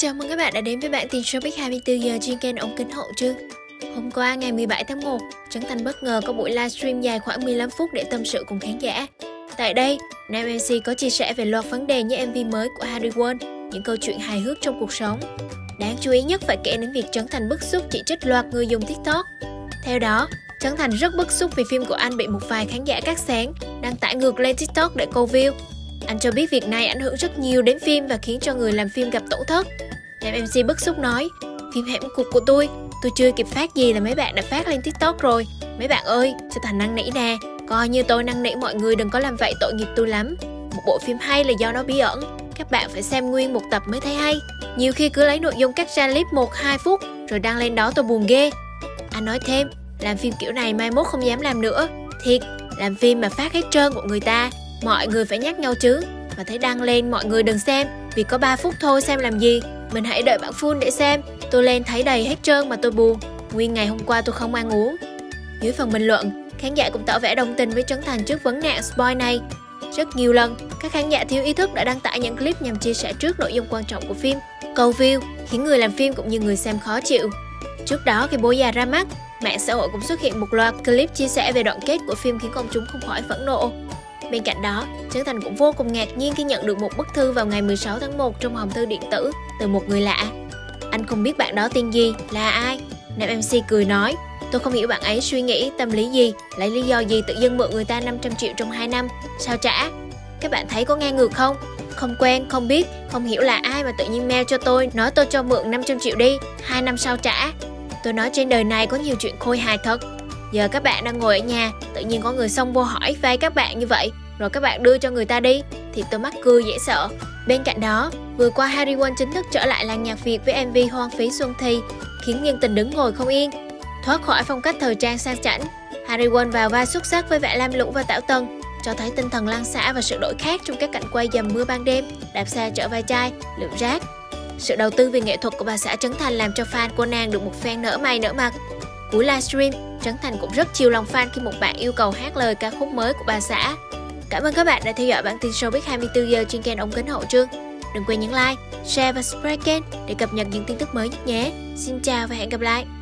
Chào mừng các bạn đã đến với bản tin showbiz 24 giờ trên kênh ống kính Hậu Trương. Hôm qua ngày 17 tháng 1, Trấn Thành bất ngờ có buổi livestream dài khoảng 15 phút để tâm sự cùng khán giả. Tại đây, nam MC có chia sẻ về loạt vấn đề như MV mới của Harry Won, những câu chuyện hài hước trong cuộc sống. Đáng chú ý nhất phải kể đến việc Trấn Thành bức xúc chỉ trích loạt người dùng TikTok. Theo đó, Trấn Thành rất bức xúc vì phim của anh bị một vài khán giả cắt xén, đăng tải ngược lên TikTok để câu view. Anh cho biết việc này ảnh hưởng rất nhiều đến phim và khiến cho người làm phim gặp tổn thất. Nam MC bức xúc nói, phim hẻm cục của tôi chưa kịp phát gì là mấy bạn đã phát lên TikTok rồi. Mấy bạn ơi, cho Thành năn nỉ nè, coi như tôi năn nỉ mọi người đừng có làm vậy, tội nghiệp tôi lắm. Một bộ phim hay là do nó bí ẩn, các bạn phải xem nguyên một tập mới thấy hay. Nhiều khi cứ lấy nội dung cắt ra clip 1-2 phút rồi đăng lên đó tôi buồn ghê. Anh nói thêm, làm phim kiểu này mai mốt không dám làm nữa. Thiệt, làm phim mà phát hết trơn của người ta, mọi người phải nhắc nhau chứ. Mà thấy đăng lên mọi người đừng xem, vì có 3 phút thôi xem làm gì. Mình hãy đợi bản full để xem. Tôi lên thấy đầy hết trơn mà tôi buồn. Nguyên ngày hôm qua tôi không ăn uống. Dưới phần bình luận, khán giả cũng tỏ vẻ đồng tình với Trấn Thành trước vấn nạn spoil này. Rất nhiều lần, các khán giả thiếu ý thức đã đăng tải những clip nhằm chia sẻ trước nội dung quan trọng của phim, câu view, khiến người làm phim cũng như người xem khó chịu. Trước đó khi Bố Già ra mắt, mạng xã hội cũng xuất hiện một loạt clip chia sẻ về đoạn kết của phim khiến công chúng không khỏi phẫn nộ. Bên cạnh đó, Trấn Thành cũng vô cùng ngạc nhiên khi nhận được một bức thư vào ngày 16 tháng 1 trong hòm thư điện tử từ một người lạ. Anh không biết bạn đó tên gì, là ai? Nam MC cười nói, tôi không hiểu bạn ấy suy nghĩ tâm lý gì, lấy lý do gì tự dưng mượn người ta 500 triệu trong 2 năm, sao trả? Các bạn thấy có ngang ngược không? Không quen, không biết, không hiểu là ai mà tự nhiên mail cho tôi, nói tôi cho mượn 500 triệu đi, 2 năm sau trả. Tôi nói trên đời này có nhiều chuyện khôi hài thật. Giờ các bạn đang ngồi ở nhà, tự nhiên có người xông vô hỏi vay các bạn như vậy, rồi các bạn đưa cho người ta đi, thì tôi mắc cười dễ sợ. Bên cạnh đó, vừa qua Harry Won chính thức trở lại làng nhạc Việt với MV Hoang phí Xuân Thi, khiến nhân tình đứng ngồi không yên. Thoát khỏi phong cách thời trang sang chảnh, Harry Won vào vai xuất sắc với vẻ lam lũ và tảo tần, cho thấy tinh thần lăn xả và sự đổi khác trong các cảnh quay dầm mưa ban đêm, đạp xe chở vai chai, lượm rác. Sự đầu tư về nghệ thuật của bà xã Trấn Thành làm cho fan của nàng được một phen nở mày nở mặt. Cuối livestream, Trấn Thành cũng rất chiều lòng fan khi một bạn yêu cầu hát lời ca khúc mới của bà xã. Cảm ơn các bạn đã theo dõi bản tin showbiz 24 giờ trên kênh ống kính Hậu Trương. Đừng quên nhấn like, share và subscribe kênh để cập nhật những tin tức mới nhất nhé. Xin chào và hẹn gặp lại.